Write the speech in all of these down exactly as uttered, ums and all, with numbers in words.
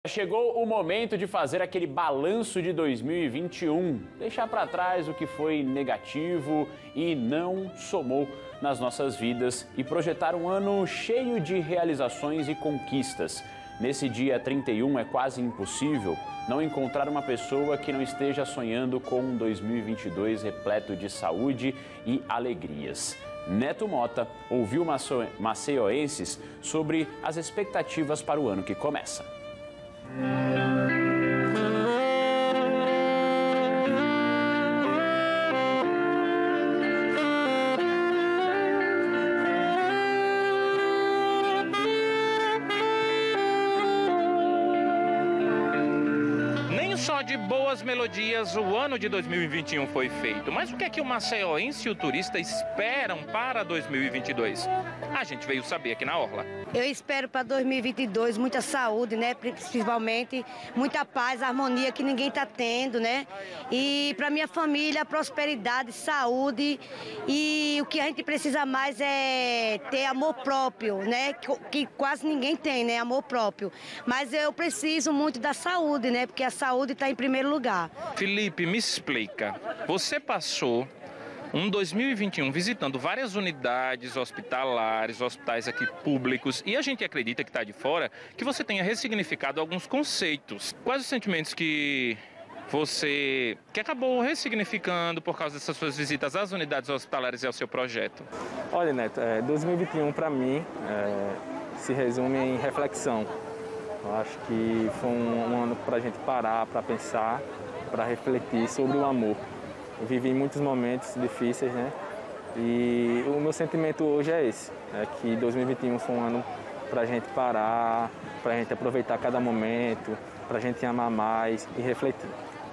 Chegou o momento de fazer aquele balanço de dois mil e vinte e um, deixar para trás o que foi negativo e não somou nas nossas vidas e projetar um ano cheio de realizações e conquistas. Nesse dia trinta e um é quase impossível não encontrar uma pessoa que não esteja sonhando com um dois mil e vinte e dois repleto de saúde e alegrias. Neto Mota ouviu maceioenses sobre as expectativas para o ano que começa. Só de boas melodias o ano de dois mil e vinte e um foi feito. Mas o que é que o maceioense e o turista esperam para dois mil e vinte e dois? A gente veio saber aqui na Orla. Eu espero para dois mil e vinte e dois muita saúde, né? Principalmente muita paz, harmonia que ninguém está tendo, né? E para minha família, prosperidade, saúde, e o que a gente precisa mais é ter amor próprio, né? Que, que quase ninguém tem, né? Amor próprio. Mas eu preciso muito da saúde, né? Porque a saúde está em primeiro lugar. Felipe, me explica. Você passou um dois mil e vinte e um visitando várias unidades hospitalares, hospitais aqui públicos, e a gente acredita que está de fora que você tenha ressignificado alguns conceitos. Quais os sentimentos que você que acabou ressignificando por causa dessas suas visitas às unidades hospitalares e ao seu projeto? Olha, Neto, é, dois mil e vinte e um para mim é, se resume em reflexão. Eu acho que foi um, um ano para a gente parar, para pensar, para refletir sobre o amor. Eu vivi muitos momentos difíceis, né? E o meu sentimento hoje é esse, é que dois mil e vinte e um foi um ano para a gente parar, para a gente aproveitar cada momento, para a gente amar mais e refletir.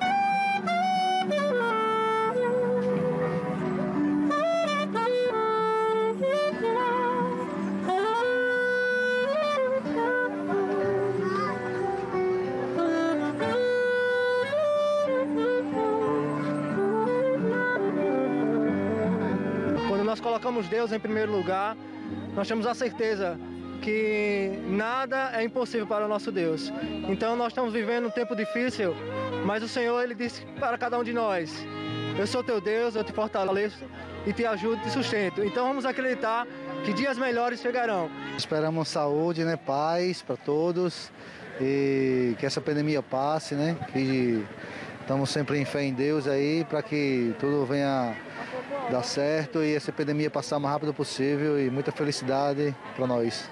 Nós colocamos Deus em primeiro lugar, nós temos a certeza que nada é impossível para o nosso Deus. Então nós estamos vivendo um tempo difícil, mas o Senhor, Ele disse para cada um de nós: eu sou teu Deus, eu te fortaleço e te ajudo e te sustento. Então vamos acreditar que dias melhores chegarão. Esperamos saúde, né, paz para todos, e que essa pandemia passe, né, que estamos sempre em fé em Deus aí para que tudo venha dar certo e essa epidemia passar o mais rápido possível, e muita felicidade para nós.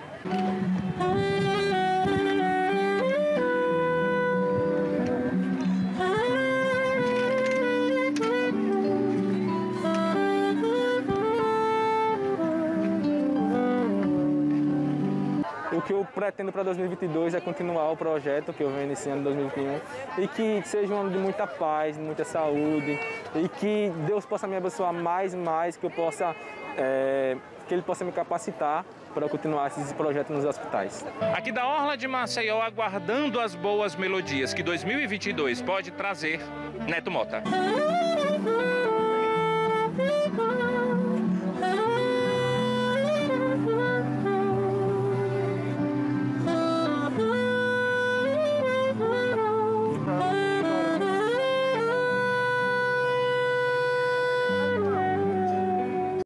O que eu pretendo para dois mil e vinte e dois é continuar o projeto que eu venho iniciando em dois mil e vinte e um, e que seja um ano de muita paz, de muita saúde, e que Deus possa me abençoar mais e mais, que eu possa, é, que Ele possa me capacitar para continuar esses projetos nos hospitais. Aqui da Orla de Maceió, aguardando as boas melodias que dois mil e vinte e dois pode trazer, Neto Mota.